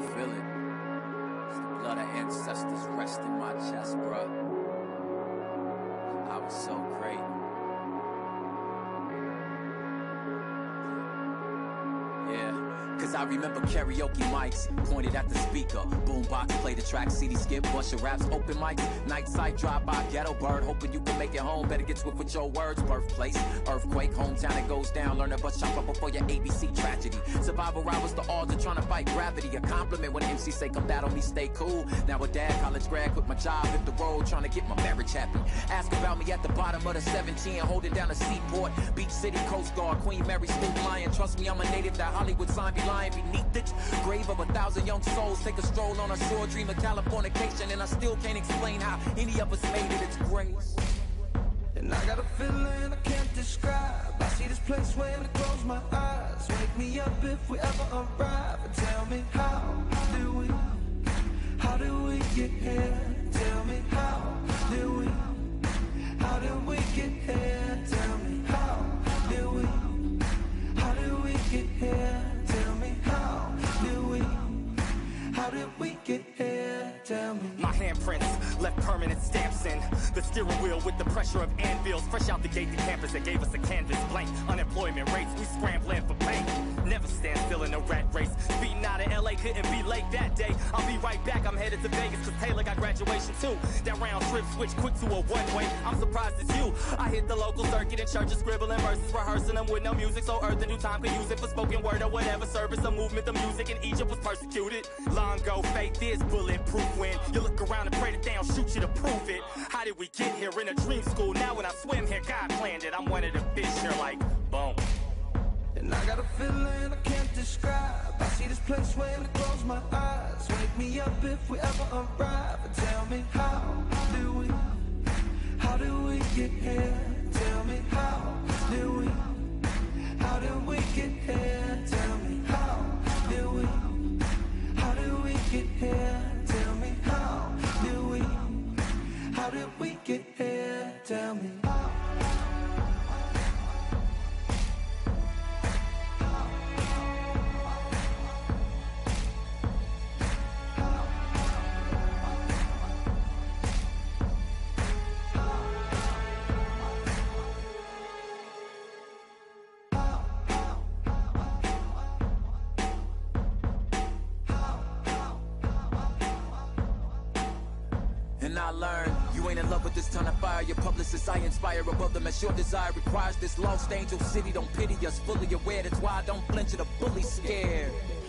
feel it. It's the blood of ancestors rest in my chest, bruh. I was so great. Yeah, cause I remember karaoke mics pointed at the speaker. Boombox, play the track, CD skip, bunch of raps, open mics. Night sight, drive by, ghetto bird, hoping you can make it home. Better get swift with your words. Birthplace, earthquake, hometown, it goes down. Learn a bus chopper before your ABC tragedy. Survival rivals the odds of trying to fight gravity. A compliment when MC say come down on me, stay cool. Now a dad, college grad, quit my job, hit the road, trying to get my marriage happy. Ask about me at the bottom of the 17, holding down a seaport. Beach City, Coast Guard, Queen Mary, Smooth Lion. Trust me, I'm a native, that Hollywood sign be lying beneath it. Grave of 1,000 young souls, take a stroll on a shore, dream of Californication, and I still can't explain how any of us made it. It's grace. And I got a feeling I can't describe. I see this place when I close my eyes. Wake me up if we ever arrive. And tell me how do we get here? Tell me how do we get here? Tell me how do we get here? Tell me how did we get here? Tell me. My handprints left permanent stamps in the steering wheel with the pressure of anvils. Fresh out the gate to campus, they gave us a canvas blank. Unemployment rates, we scrambling for paint. Never stand still in a rat race. Speeding out of LA, couldn't be late that day. I'll be right back, I'm headed to Vegas cause Taylor got graduation too. That round trip switched quick to a one-way. I'm surprised it's you. I hit the local circuit in churches, scribbling verses, rehearsing them with no music, so Earth and New Time could use it for spoken word or whatever service. A movement, the music in Egypt was persecuted. Long ago, faith is bulletproof. When you look around and pray that they don't shoot you to prove it. How did we get here in a dream school? Now when I swim here, God planned it. I'm one of the fish here like, boom. And I got a feeling I can't describe. I see this place when I close my eyes. Wake me up if we ever arrive. And tell me how do we get here? Tell me how do we get here? Tell me how do we get here? Tell me how did we get here? Tell me. And I learned, you ain't in love with this ton of fire. Your publicist I inspire above them as your desire requires. This lost angel city don't pity us, fully aware. That's why I don't flinch at a bully scared.